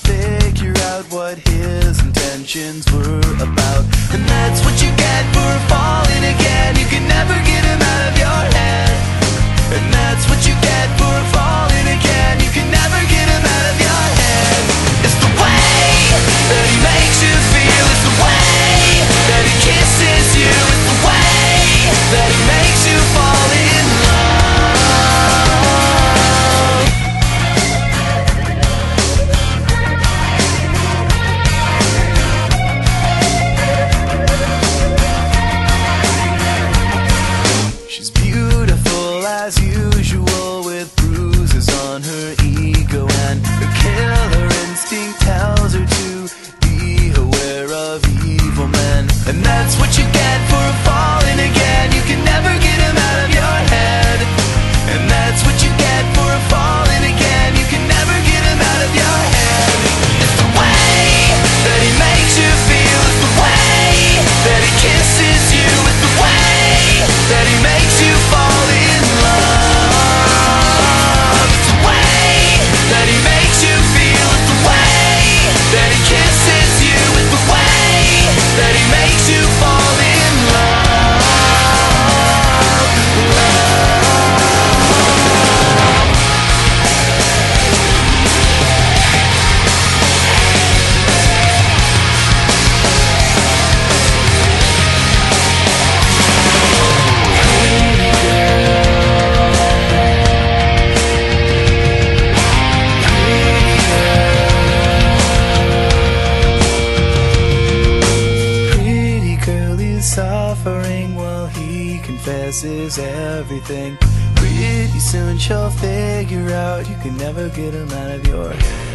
figure out what his intentions were about. And that's what you get for falling again. You can never get him out of your head. And that's what you get for falling again. You can never get him out of your head. It's the way that he makes you feel. It's the way that he kisses you. It's the way that he makes you fall in love. She's beautiful as usual, with bruises on her ego, and her killer instinct tells her to be aware of evil men. And that's what you get for falling again. You can never get him out of your head. And that's what you get for falling again. You can never get him out of your head. It's the way that he makes you feel. It's the way that he kisses you. It's the way that he makes you fall in love. It's the way that he makes you feel. It's the way that he kisses you. It's the way that he makes you fall in love. Suffering while he confesses everything. Pretty soon she'll figure out you can never get him out of your head.